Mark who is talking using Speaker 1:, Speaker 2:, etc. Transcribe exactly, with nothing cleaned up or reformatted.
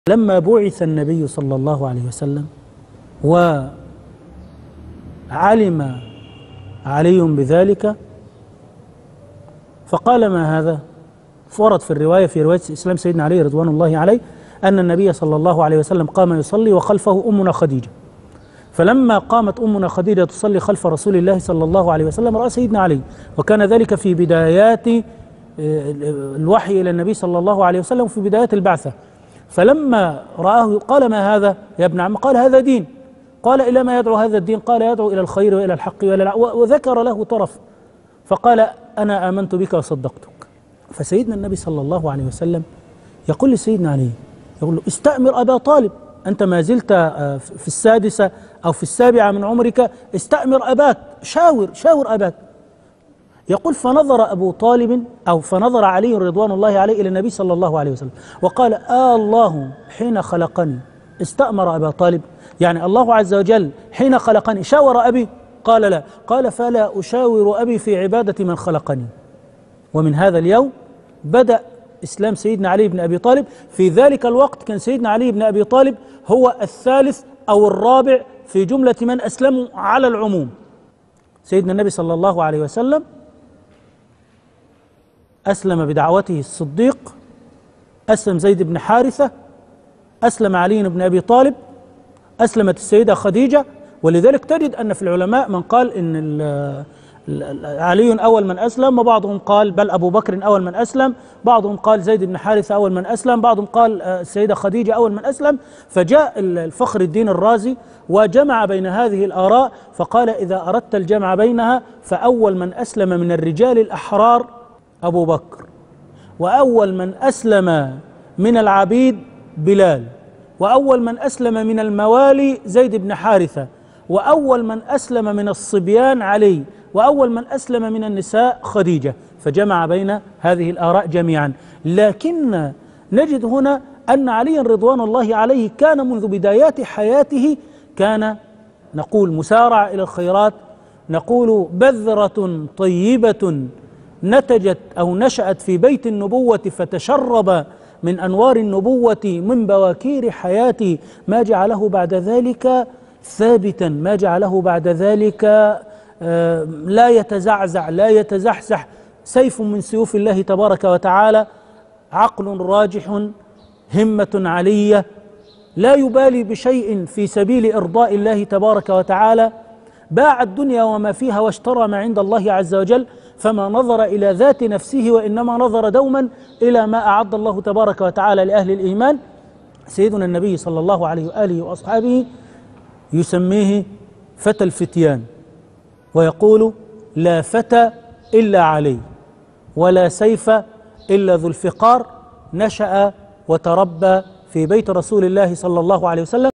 Speaker 1: لما بعث النبي صلى الله عليه وسلم وعلم علي بذلك فقال: ما هذا؟ ورد في الرواية في رواية إسلام سيدنا علي رضوان الله عليه أن النبي صلى الله عليه وسلم قام يصلي وخلفه أمنا خديجة، فلما قامت أمنا خديجة تصلي خلف رسول الله صلى الله عليه وسلم رأى سيدنا علي، وكان ذلك في بدايات الوحي إلى النبي صلى الله عليه وسلم وفي بدايات البعثة، فلما رآه قال: ما هذا يا ابن عم؟ قال: هذا دين. قال: إلى ما يدعو هذا الدين؟ قال: يدعو إلى الخير وإلى الحق وإلى، وذكر له طرف، فقال: أنا آمنت بك وصدقتك. فسيدنا النبي صلى الله عليه وسلم يقول لسيدنا علي، يقول له: استأمر أبا طالب، أنت ما زلت في السادسة أو في السابعة من عمرك، استأمر أباك، شاور شاور أباك. يقول: فنظر أبو طالب أو فنظر علي رضوان الله عليه إلى النبي صلى الله عليه وسلم وقال: آه الله حين خلقني استأمر أبا طالب، يعني الله عز وجل حين خلقني شاور أبي؟ قال: لا. قال: فلا أشاور أبي في عبادة من خلقني. ومن هذا اليوم بدأ إسلام سيدنا علي بن أبي طالب. في ذلك الوقت كان سيدنا علي بن أبي طالب هو الثالث أو الرابع في جملة من أسلموا على العموم. سيدنا النبي صلى الله عليه وسلم أسلم بدعوته الصديق، أسلم زيد بن حارثة، أسلم علي بن أبي طالب، أسلمت السيدة خديجة. ولذلك تجد أن في العلماء من قال إن علي أول من أسلم، وبعضهم قال بل أبو بكر أول من أسلم، بعضهم قال زيد بن حارثة أول من أسلم، بعضهم قال السيدة خديجة أول من أسلم. فجاء الفخر الدين الرازي وجمع بين هذه الآراء فقال: إذا أردت الجمع بينها فأول من أسلم من الرجال الأحرار أبو بكر، وأول من أسلم من العبيد بلال، وأول من أسلم من الموالي زيد بن حارثة، وأول من أسلم من الصبيان علي، وأول من أسلم من النساء خديجة. فجمع بين هذه الآراء جميعا. لكن نجد هنا أن علي رضوان الله عليه كان منذ بدايات حياته كان نقول مسارع إلى الخيرات، نقول بذرة طيبة نتجت أو نشأت في بيت النبوة فتشرب من أنوار النبوة من بواكير حياته، ما جعله بعد ذلك ثابتا، ما جعله بعد ذلك لا يتزعزع لا يتزحزح، سيف من سيوف الله تبارك وتعالى، عقل راجح، همة علية، لا يبالي بشيء في سبيل إرضاء الله تبارك وتعالى، باع الدنيا وما فيها واشترى ما عند الله عز وجل، فما نظر إلى ذات نفسه وإنما نظر دوما إلى ما أعد الله تبارك وتعالى لأهل الإيمان. سيدنا النبي صلى الله عليه وآله وأصحابه يسميه فتى الفتيان، ويقول: لا فتى إلا علي، ولا سيف إلا ذو الفقار، نشأ وتربى في بيت رسول الله صلى الله عليه وسلم.